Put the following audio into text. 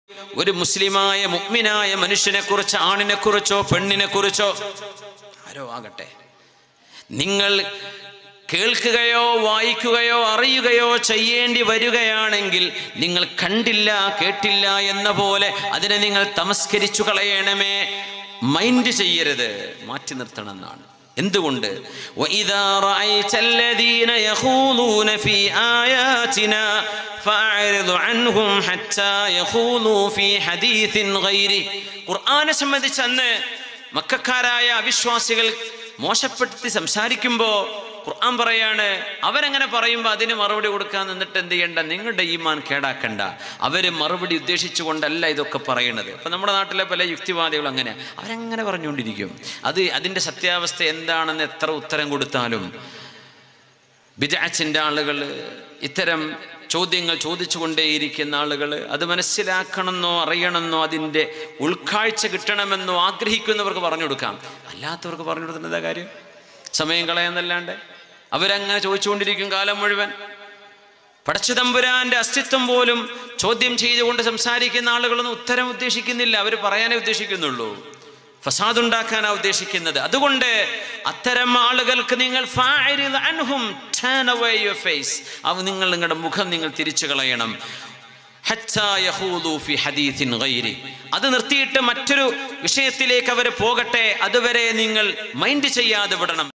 ഒരു മുസ്ലിമായ മുഅ്മിനായ മനുഷ്യനെ കുറിച്ച്, ആണിനെ കുറിച്ചോ പെണ്ണിനെ കുറിച്ചോ ആരോ ആകട്ടെ, നിങ്ങൾ കേൾക്കുകയോ വായിക്കുകയോ അറിയുകയോ ചെയ്യേണ്ടി വരികയാണെങ്കിൽ നിങ്ങൾ കണ്ടില്ല കേട്ടില്ല എന്ന പോലെ അതിനെ നിങ്ങൾ തമസ്കരിച്ചു കളയണമേ. മൈൻഡ് ചെയ്യരുത്, മാറ്റി നിർത്തണം എന്നാണ്. എന്തുകൊണ്ട്? വഇദാ റഅയ്തല്ലദീന യഖൂലൂന ഫീ ആയാതിനാ ഫഅരിദ് അൻഹും ഹത്താ യഖൂലൂ ഫീ ഹദീസിൻ ഗൈരി. ഖുർആനെ സംബന്ധിച്ച് അന്ന് മക്കക്കാരായ അവിശ്വാസികൾ മോശപ്പെടുത്തി സംസാരിക്കുമ്പോൾ ഖുർആൻ പറയാണ്, അവരങ്ങനെ പറയുമ്പോൾ അതിന് മറുപടി കൊടുക്കാൻ നിന്നിട്ട് എന്ത് ചെയ്യണ്ട, നിങ്ങളുടെ ഈമാൻ കേടാക്കണ്ട. അവര് മറുപടി ഉദ്ദേശിച്ചുകൊണ്ടല്ല ഇതൊക്കെ പറയണത്. അപ്പം നമ്മുടെ നാട്ടിലെ പല യുക്തിവാദികളും അങ്ങനെ അവരങ്ങനെ പറഞ്ഞുകൊണ്ടിരിക്കും. അതിൻ്റെ സത്യാവസ്ഥ എന്താണെന്ന് എത്ര ഉത്തരം കൊടുത്താലും ബിദ്അത്തിന്റെ ആളുകൾ, ഇത്തരം ചോദ്യങ്ങൾ ചോദിച്ചുകൊണ്ടേയിരിക്കുന്ന ആളുകൾ, അത് മനസ്സിലാക്കണമെന്നോ അറിയണമെന്നോ അതിൻ്റെ ഉൾക്കാഴ്ച കിട്ടണമെന്നോ ആഗ്രഹിക്കുന്നവർക്ക് പറഞ്ഞു കൊടുക്കാം. അല്ലാത്തവർക്ക് പറഞ്ഞു കൊടുക്കുന്ന എന്താ കാര്യം? സമയം കളയാന്നല്ലാണ്ട് അവരങ്ങനെ ചോദിച്ചുകൊണ്ടിരിക്കും കാലം മുഴുവൻ. പടച്ചതമ്പുരാന്റെ അസ്തിത്വം പോലും ചോദ്യം ചെയ്തുകൊണ്ട് സംസാരിക്കുന്ന ആളുകളൊന്നും ഉത്തരം ഉദ്ദേശിക്കുന്നില്ല. അവർ പറയാനേ ഉദ്ദേശിക്കുന്നുള്ളൂ, ഫസാദ് ഉണ്ടാക്കാനാണ് ഉദ്ദേശിക്കുന്നത്. അതുകൊണ്ട് അത്തരം ആളുകൾക്ക് നിങ്ങൾ ഫഅരിദ് അൻഹും, ടേൺ അവേ യുവർ ഫേസ്, നിങ്ങൾ നിങ്ങളുടെ മുഖം നിങ്ങൾ തിരിച്ചു കളയണം. ഹത്താ യഖൂലൂ ഫീ ഹദീസിൻ ഗൈരി, അത് നിർത്തിയിട്ട് മറ്റൊരു വിഷയത്തിലേക്ക് അവർ പോകട്ടെ, അതുവരെ നിങ്ങൾ മൈൻഡ് ചെയ്യാതെ വിടണം.